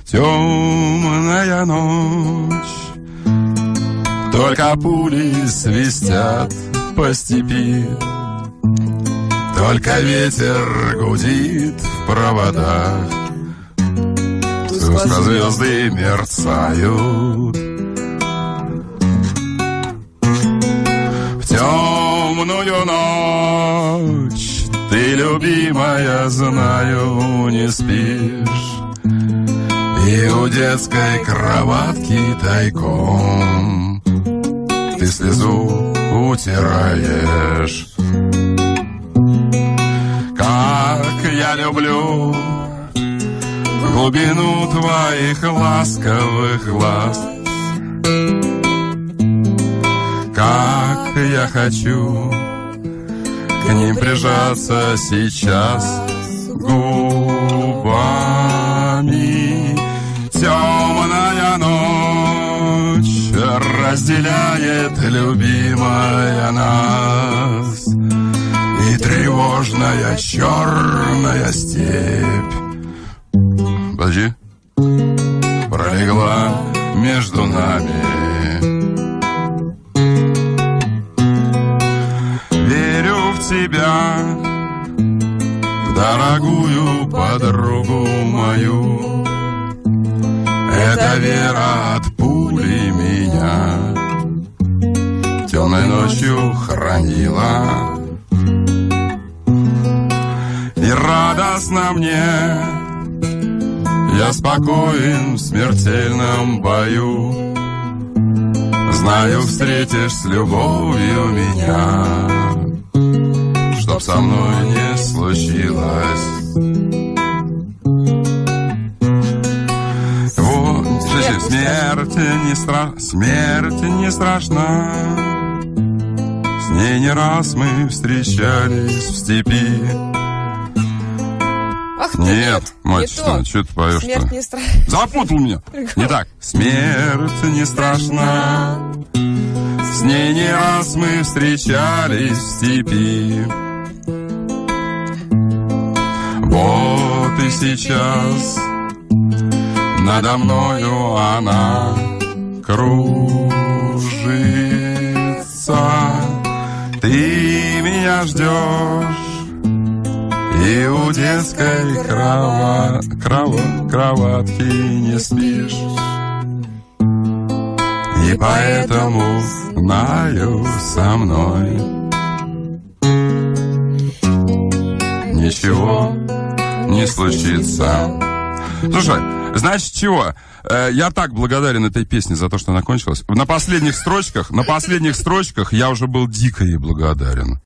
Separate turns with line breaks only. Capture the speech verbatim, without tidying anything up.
темная ночь, только пули свистят по степи, только ветер гудит в проводах, тускло звезды мерцают. В темную ночь ты, любимая, знаю, не спишь, и у детской кроватки тайком ты слезу утираешь. Как я люблю глубину твоих ласковых глаз, как я хочу к ним прижаться сейчас губами. Темная ночь разделяет, любимая, нас, и тревожная черная степь, подожди, пролегла между нами. Верю в тебя, в дорогую подругу мою. Эта вера от пули меня темной ночью хранила. И радостно мне, я спокоен в смертельном бою. Знаю, встретишь с любовью меня, чтоб со мной не случилось. Вот, смерть, смерть не страшна, смерть не страшна. С ней не раз мы встречались в степи.
Ах,
нет,
нет,
мать,
не
что, что ты поешь-то?
Смерть не страшна.
Запутал меня. Не так. Смерть не страшна. С ней не раз мы встречались в степи. Вот и сейчас надо мною она кружится. Ты меня ждешь, и у детской крова... крова... кроватки не спишь. И поэтому знаю, со мной ничего не случится. Слушай, значит, чего? Я так благодарен этой песне за то, что она кончилась. На последних строчках, на последних строчках я уже был дико ей благодарен.